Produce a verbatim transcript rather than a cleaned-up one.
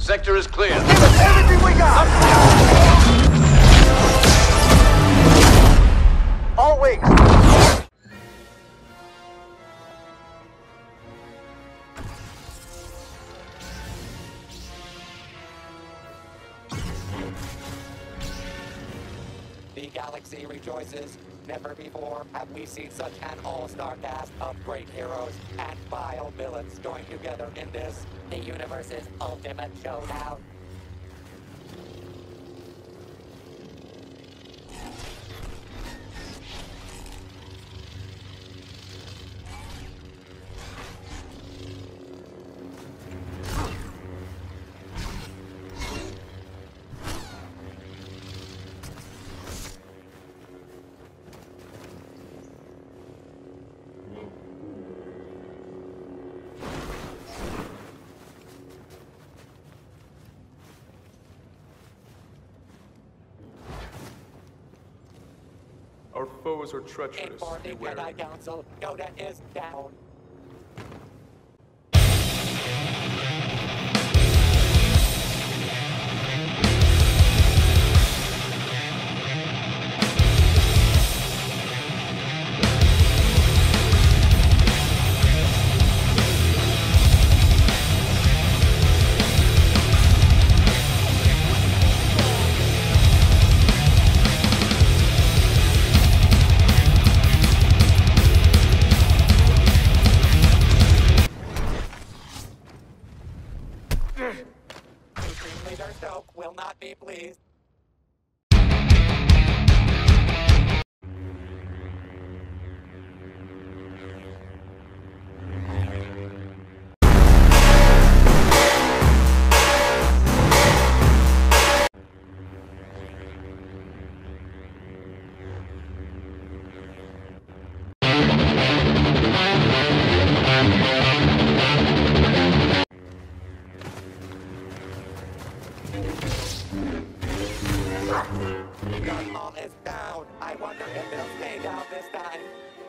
sector is clear. Give us everything we got! All wings! The galaxy rejoices. Never before have we seen such an all-star cast of great heroes and vile villains join together in this, the universe's ultimate showdown. Our foes are treacherous. Inform the Jedi Council, Yoda is down. Leader Snoke will not be pleased. Gun Hall is down. I wonder if they'll stay down this time.